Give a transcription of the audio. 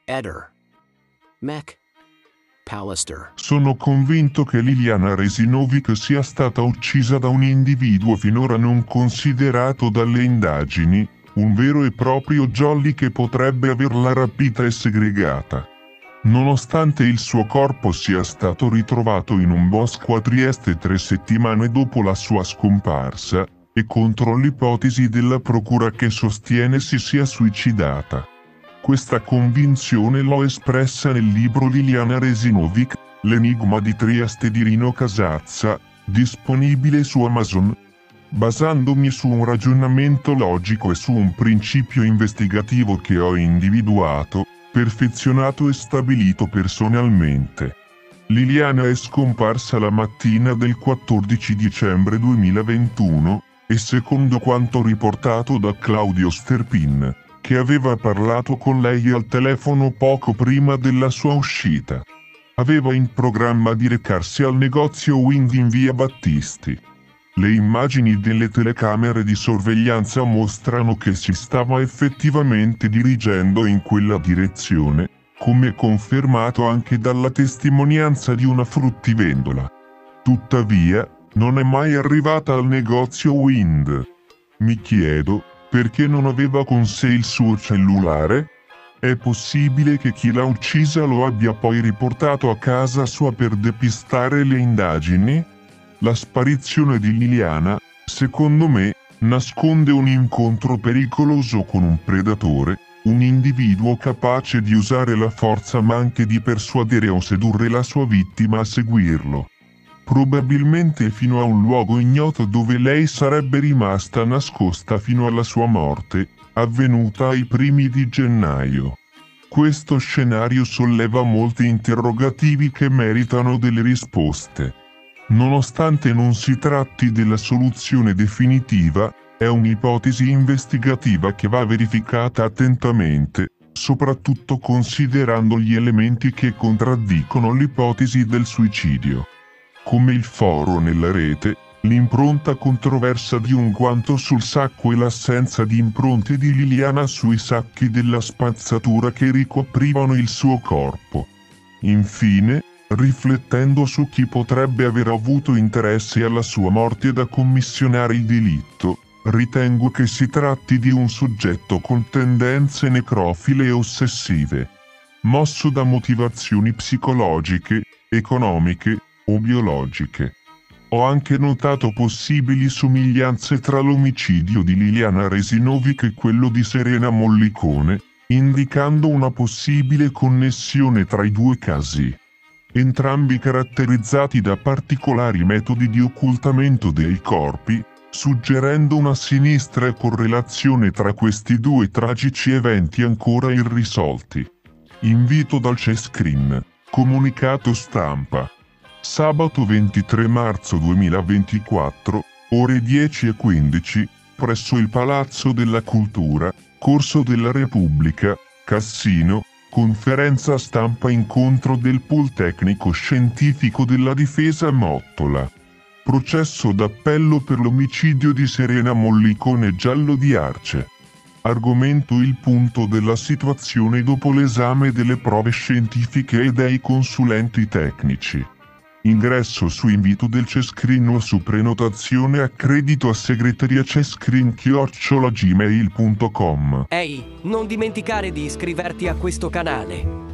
Eder. Mac. Pallister. Sono convinto che Liliana Resinovic sia stata uccisa da un individuo finora non considerato dalle indagini, un vero e proprio jolly che potrebbe averla rapita e segregata. Nonostante il suo corpo sia stato ritrovato in un bosco a Trieste 3 settimane dopo la sua scomparsa, e contro l'ipotesi della procura che sostiene si sia suicidata. Questa convinzione l'ho espressa nel libro Liliana Resinovic, L'enigma di Trieste di Rino Casazza, disponibile su Amazon. Basandomi su un ragionamento logico e su un principio investigativo che ho individuato, perfezionato e stabilito personalmente. Liliana è scomparsa la mattina del 14 dicembre 2021, e secondo quanto riportato da Claudio Sterpin, che aveva parlato con lei al telefono poco prima della sua uscita, aveva in programma di recarsi al negozio Wind in via Battisti. Le immagini delle telecamere di sorveglianza mostrano che si stava effettivamente dirigendo in quella direzione, come confermato anche dalla testimonianza di una fruttivendola. Tuttavia, non è mai arrivata al negozio Wind. Mi chiedo, perché non aveva con sé il suo cellulare? È possibile che chi l'ha uccisa lo abbia poi riportato a casa sua per depistare le indagini? La sparizione di Liliana, secondo me, nasconde un incontro pericoloso con un predatore, un individuo capace di usare la forza ma anche di persuadere o sedurre la sua vittima a seguirlo. Probabilmente fino a un luogo ignoto dove lei sarebbe rimasta nascosta fino alla sua morte, avvenuta ai primi di gennaio. Questo scenario solleva molti interrogativi che meritano delle risposte. Nonostante non si tratti della soluzione definitiva, è un'ipotesi investigativa che va verificata attentamente, soprattutto considerando gli elementi che contraddicono l'ipotesi del suicidio. Come il foro nella rete, l'impronta controversa di un guanto sul sacco e l'assenza di impronte di Liliana sui sacchi della spazzatura che ricoprivano il suo corpo. Infine, riflettendo su chi potrebbe aver avuto interesse alla sua morte da commissionare il delitto, ritengo che si tratti di un soggetto con tendenze necrofile e ossessive, mosso da motivazioni psicologiche, economiche o biologiche. Ho anche notato possibili somiglianze tra l'omicidio di Liliana Resinovic e quello di Serena Mollicone, indicando una possibile connessione tra i due casi, entrambi caratterizzati da particolari metodi di occultamento dei corpi, suggerendo una sinistra correlazione tra questi due tragici eventi ancora irrisolti. Invito dal Cescrin. Comunicato stampa. Sabato 23 marzo 2024, ore 10:15, presso il Palazzo della Cultura, Corso della Repubblica, Cassino, conferenza stampa incontro del Pool Tecnico Scientifico della Difesa Mottola. Processo d'appello per l'omicidio di Serena Mollicone Giallo di Arce. Argomento: il punto della situazione dopo l'esame delle prove scientifiche e dei consulenti tecnici. Ingresso su invito del Cescrin o su prenotazione a credito a segreteriacescrin@gmail.com. Ehi, non dimenticare di iscriverti a questo canale.